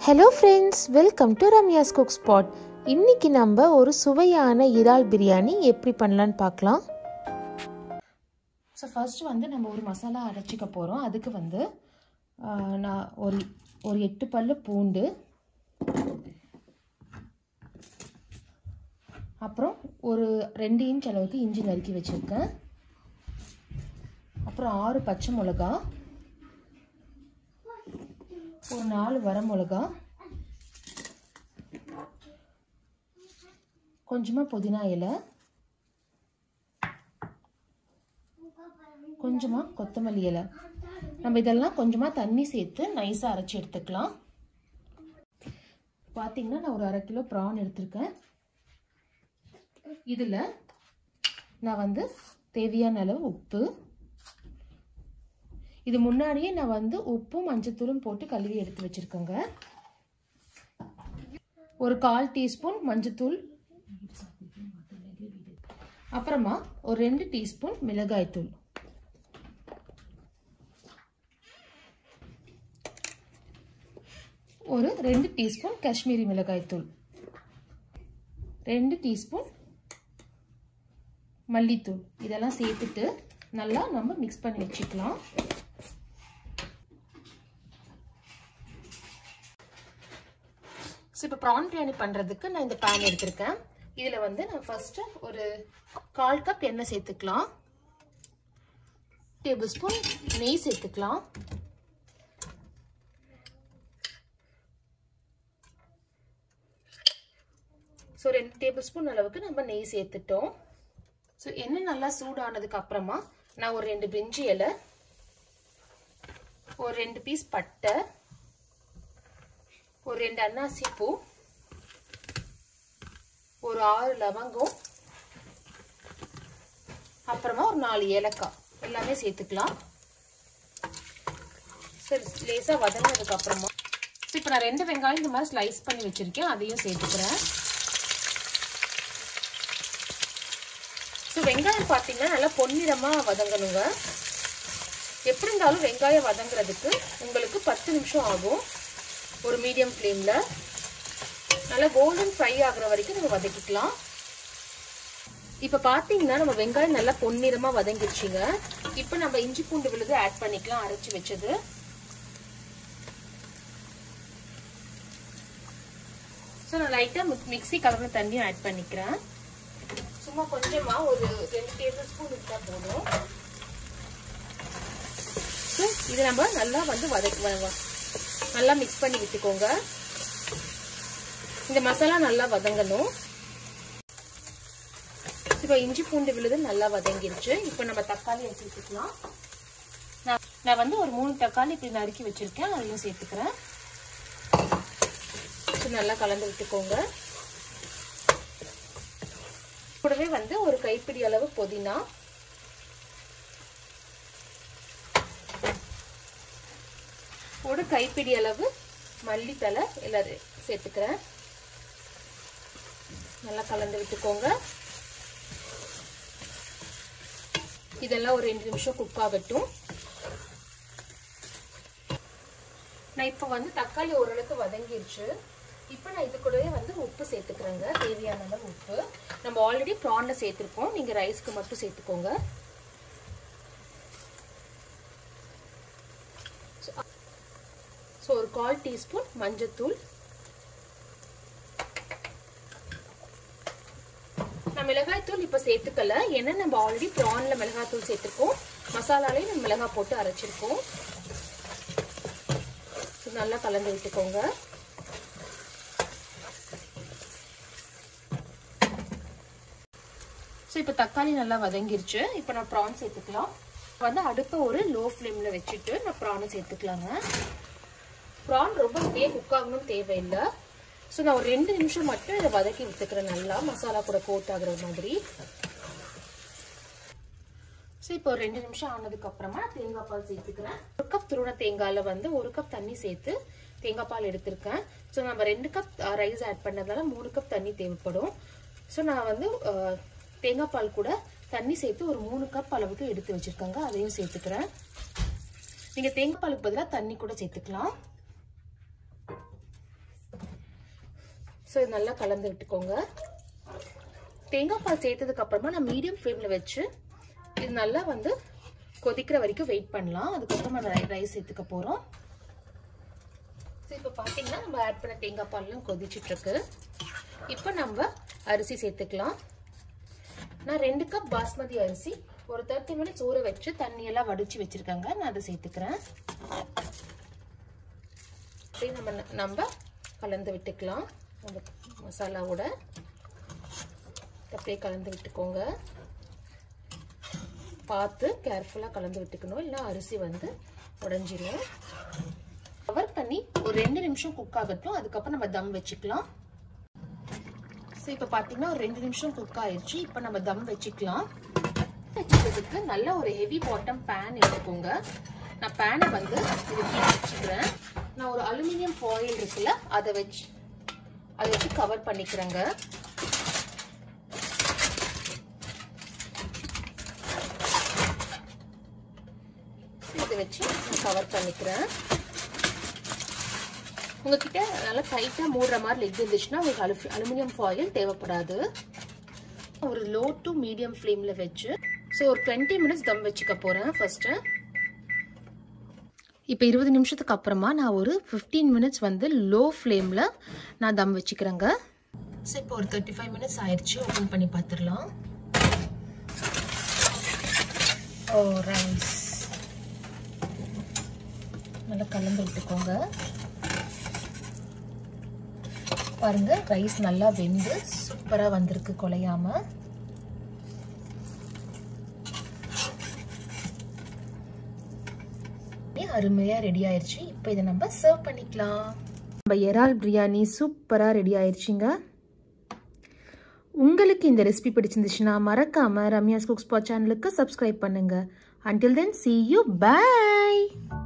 Hello friends, welcome to Ramya's Cookspot. இன்னைக்கு நம்ம ஒரு சுவையான இறால் பிரியாணி எப்படி பண்ணலாம்னு பார்க்கலாம். ஸோ ஃபர்ஸ்ட் வந்து நம்ம ஒரு மசாலா அரைச்சிக்க போகிறோம். அதுக்கு வந்து நான் ஒரு 8 பல்லு பூண்டு, அப்புறம் ஒரு 2 இன்ச் அளவுக்கு இஞ்சி நறுக்கி வச்சுருக்கேன். அப்புறம் 6 பச்சை மிளகா, ஒரு 4 வரமிளகா, கொஞ்சமாக புதினா இலை, கொஞ்சமாக கொத்தமல்லி இலை. நம்ம இதெல்லாம் கொஞ்சமாக தண்ணி சேர்த்து நைஸாக அரைச்சி எடுத்துக்கலாம். பார்த்தீங்கன்னா நான் ஒரு 1/2 கிலோ ப்ரான் எடுத்திருக்கேன். இதில் நான் வந்து தேவையான அளவு உப்பு, இது முன்னாடியே நான் வந்து உப்பும் மஞ்சத்தூளும் போட்டு கழுவி எடுத்து வச்சிருக்கேங்க. ஒரு 1/4 டீஸ்பூன் மஞ்சத்தூள், அப்புறமா ஒரு 2 டீஸ்பூன் மிளகாய் தூள், ஒரு 2 டீஸ்பூன் காஷ்மீரி மிளகாய் தூள், 2 டீஸ்பூன் மல்லித்தூள். இதெல்லாம் சேர்த்துட்டு நல்லா நம்ம மிக்ஸ் பண்ணி வச்சுக்கலாம். இப்போ ப்ரான் பிரியாணி பண்ணுறதுக்கு நான் இந்த பேன் எடுத்திருக்கேன். இதில் வந்து நான் ஃபர்ஸ்ட்டு ஒரு 1/4 கப் எண்ணெய் சேர்த்துக்கலாம். 1 டேபிள் ஸ்பூன் நெய் சேர்த்துக்கலாம். ஸோ 2 டேபிள் ஸ்பூன் அளவுக்கு நம்ம நெய் சேர்த்துட்டோம். ஸோ எண்ணெய் நல்லா சூடானதுக்கு அப்புறமா நான் ஒரு 2 பிரிஞ்சி இலை, ஒரு 2 பீஸ் பட்டை, ஒரு 2 அன்னாசி பூ, ஒரு 6 லவங்கம், அப்புறமா ஒரு 4 ஏலக்காய் எல்லாமே சேர்த்துக்கலாம். சரி, லேசா வதங்கினதுக்கு அப்புறமா இப்போ நான் 2 வெங்காயம் இந்த மாதிரி ஸ்லைஸ் பண்ணி வச்சிருக்கேன், அதையும் சேர்த்துக்கிறேன். ஸோ வெங்காயம் பார்த்தீங்கன்னா நல்லா பொன்னிறமா வதங்கணுங்க. எப்படி இருந்தாலும் வெங்காயம் வதங்குறதுக்கு உங்களுக்கு 10 நிமிஷம் ஆகும். ஒரு மீடியம் ஃப்ளேமில் நல்லா கோல்டன் ஃப்ரை ஆகிற வரைக்கும் நம்ம வதக்கிக்கலாம். இப்போ பார்த்தீங்கன்னா நம்ம வெங்காயம் நல்லா பொன்னிறமாக வதங்கிடுச்சிங்க. இப்போ நம்ம இஞ்சி பூண்டு விழுது ஆட் பண்ணிக்கலாம், அரைச்சி வச்சது. ஸோ நான் லைட்டாக மிக்ஸி கலர்ன தண்ணியும் ஆட் பண்ணிக்கிறேன். சும்மா கொஞ்சமாக ஒரு 2 டேபிள் ஸ்பூன் இருந்தால் போதும். ஸோ இது நம்ம நல்லா வந்து நல்லா மிக்ஸ் பண்ணி விட்டுக்கோங்க. இந்த மசாலா நல்லா வதங்கணும். இப்போ இஞ்சி பூண்டு விழுது நல்லா வதங்கிருச்சு. இப்போ நம்ம தக்காளி சேர்த்துக்கலாம். நான் வந்து ஒரு 3 தக்காளி இப்படி நறுக்கி வச்சிருக்கேன், அதையும் சேர்த்துக்கிறேன். நல்லா கலந்து விட்டுக்கோங்க. கூடவே வந்து ஒரு கைப்பிடி அளவு புதினா, ஒரு கைப்பிடி அளவு மல்லித்தலை எல்லாரும் சேர்த்துக்கிறேன். நல்லா கலந்து விட்டுக்கோங்க. இதெல்லாம் ஒரு 2 நிமிஷம் குக் ஆகட்டும். நான் இப்போ வந்து தக்காளி ஓரளவுக்கு வதங்கிருச்சு. இப்போ நான் இது கூடவே வந்து உப்பு சேர்த்துக்கிறேங்க, தேவையான அளவு உப்பு. நம்ம ஆல்ரெடி ப்ரான்ல சேர்த்துருக்கோம், நீங்கள் ரைஸ்க்கு மட்டும் சேர்த்துக்கோங்க. ஸோ ஒரு 1/4 டீஸ்பூன் மஞ்சத்தூள். நான் மிளகாய் தூள் இப்போ சேர்த்துக்கல, ஏன்னா நம்ம ஆல்ரெடி ப்ரான்ல மிளகாய் தூள் சேர்த்துருக்கோம், மசாலாலையும் நம்ம மிளகாய் போட்டு அரைச்சிருக்கோம். நல்லா கலந்து விட்டுக்கோங்க. ஸோ இப்போ தக்காளி நல்லா வதங்கிருச்சு. இப்போ நான் ப்ரான் சேர்த்துக்கலாம். வந்து அடுப்பை ஒரு லோ ஃப்ளேமில் வச்சுட்டு நான் ப்ரானை சேர்த்துக்கலாங்க. ப்ரான் ரொம்ப குக் ஆகணும்னு தேவையில்லை. ஸோ நான் ஒரு 2 நிமிஷம் மட்டும் இதை வதக்கி விட்டுக்கிறேன், நல்லா மசாலா கூட கோட் ஆகுற மாதிரி. ஸோ இப்போ ஒரு 2 நிமிஷம் ஆனதுக்கு அப்புறமா தேங்காய் பால் சேர்த்துக்கிறேன். 1 கப் துருவன தேங்காயில் வந்து 1 கப் தண்ணி சேர்த்து தேங்காய் பால் எடுத்திருக்கேன். ஸோ நம்ம 2 கப் ரைஸ் ஆட் பண்ணதால 3 கப் தண்ணி தேவைப்படும். ஸோ நான் வந்து தேங்காய் பால் கூட தண்ணி சேர்த்து ஒரு 3 கப் அளவுக்கு எடுத்து வச்சிருக்காங்க, அதையும் சேர்த்துக்கிறேன். நீங்க தேங்காய் பாலுக்கு பதிலாக தண்ணி கூட சேர்த்துக்கலாம். ஸோ இது நல்லா கலந்து விட்டுக்கோங்க. தேங்காய் பால் சேர்த்ததுக்கு அப்புறமா நான் மீடியம் ஃப்ளேம்ல வச்சு இது நல்லா வந்து கொதிக்கிற வரைக்கும் வெயிட் பண்ணலாம். அதுக்கப்புறமா ரைஸ் சேர்த்துக்க போறோம். இப்போ பாத்தீங்கன்னா நம்ம ஆட் பண்ண தேங்காய் பால்லாம் கொதிச்சுட்டு இருக்கு. இப்போ நம்ம அரிசி சேர்த்துக்கலாம். நான் 2 கப் பாஸ்மதி அரிசி ஒரு 30 மினிட்ஸ் ஊற வச்சு தண்ணியெல்லாம் வடிச்சு வச்சிருக்காங்க. நான் அதை சேர்த்துக்கிறேன். நம்ம கலந்து விட்டுக்கலாம். அந்த மசாலாவோட அப்படியே கலந்து விட்டுக்கோங்க. பார்த்து கேர்ஃபுல்லாக கலந்து விட்டுக்கணும், இல்லைன்னா அரிசி வந்து உடைஞ்சிடும். கவர் பண்ணி ஒரு 2 நிமிஷம் குக் ஆகட்டும். அதுக்கப்புறம் நம்ம தம் வச்சுக்கலாம். ஸோ இப்போ பார்த்தீங்கன்னா ஒரு 2 நிமிஷம் குக் ஆயிடுச்சு. இப்போ நம்ம தம் வச்சுக்கலாம். வச்சுக்கிறதுக்கு நல்ல ஒரு ஹெவி பாட்டம் பேன் எடுத்துக்கோங்க. நான் பேனை வந்து இது வச்சுக்கிறேன். நான் ஒரு அலுமினியம் ஃபாயில் இருக்குல்ல, அதை வச்சு கவர் பண்ணிக்கிறேங்க. இதை வச்சு கவர் பண்ணிக்கிறேன். உங்ககிட்ட நல்லா டைட்டா மூடுற மாதிரி லெக் இருந்துச்சுன்னா உங்களுக்கு அலுமினியம் ஃபாயில் தேவைப்படாது. ஒரு லோ டு மீடியம் ஃப்ளேம்ல வச்சு ஸோ ஒரு 20 மினிட்ஸ் தம் வச்சுக்க போறேன் ஃபர்ஸ்ட். இப்போ 20 நிமிஷத்துக்கு அப்புறமா நான் ஒரு 15 மினிட்ஸ் வந்து லோ ஃப்ளேம்ல நான் தம் வச்சுக்கிறேங்க. ஸோ இப்போ ஒரு 35 மினிட்ஸ் ஆயிடுச்சு. ஓப்பன் பண்ணி பார்த்துடலாம். ஓ ரைஸ் நல்லா கலந்து விட்டுக்கோங்க. பாருங்க ரைஸ் நல்லா வெந்து சூப்பரா வந்திருக்கு குழையாம. அருமையா ரெடி ஆயிடுச்சு. இப்போ இதை நம்ம சர்வ் பண்ணிக்கலாம். நம்ம இறால் பிரியாணி சூப்பரா ரெடி ஆயிடுச்சுங்க. உங்களுக்கு இந்த ரெசிபி பிடிச்சிருந்துச்சுன்னா மறக்காம ரம்யாஸ் குக்ஸ்பாட் சேனலுக்கு சப்ஸ்கிரைப் பண்ணுங்க. Until then, see you. Bye.